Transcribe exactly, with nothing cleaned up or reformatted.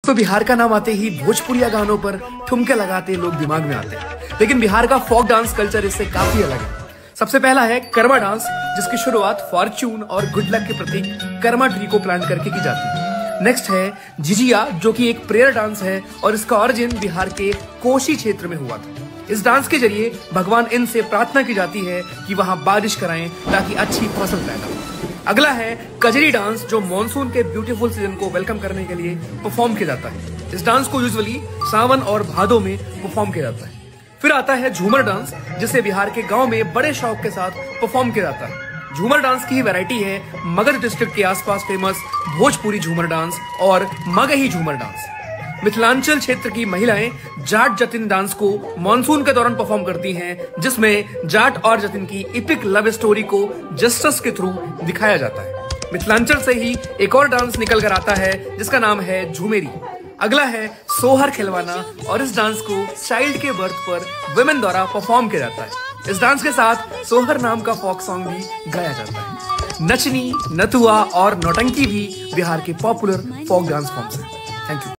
तो बिहार का नाम आते ही भोजपुरिया गानों पर ठुमके लगाते लोग दिमाग में आते हैं, लेकिन बिहार का फोक डांस कल्चर इससे काफी अलग है। सबसे पहला है कर्मा डांस, जिसकी शुरुआत फॉर्च्यून और गुड लक के प्रतीक कर्मा ट्री को प्लांट करके की जाती है। नेक्स्ट है झिझिया, जो कि एक प्रेयर डांस है और इसका ओरिजिन बिहार के कोशी क्षेत्र में हुआ था। इस डांस के जरिए भगवान इंद्र से प्रार्थना की जाती है कि वहां बारिश कराएं ताकि अच्छी फसल पैदा हो। अगला है कजरी डांस, जो मॉनसून के ब्यूटीफुल सीजन को वेलकम करने के लिए परफॉर्म किया जाता है। इस डांस को यूजुअली सावन और भादो में परफॉर्म किया जाता है। फिर आता है झूमर डांस, जिसे बिहार के गांव में बड़े शौक के साथ परफॉर्म किया जाता है। झूमर डांस की वैरायटी है मगध डिस्ट्रिक्ट के आसपास फेमस भोजपुरी झूमर डांस और मगही झूमर डांस। मिथिलांचल क्षेत्र की महिलाएं जाट जतिन डांस को मॉनसून के दौरान परफॉर्म करती हैं, जिसमें जाट और जतिन की इपिक लव स्टोरी को जस्टिस के थ्रू दिखाया जाता है। मिथिलांचल से ही एक और डांस निकल कर आता है जिसका नाम है झूमेरी। अगला है सोहर खिलवाना, और इस डांस को चाइल्ड के बर्थ पर वुमेन द्वारा परफॉर्म किया जाता है। इस डांस के साथ सोहर नाम का फोक सॉन्ग भी गाया जाता है। नचनी, नथुआ और नौटंकी भी बिहार के पॉपुलर फोक डांस फॉर्म्स हैं। Thank you.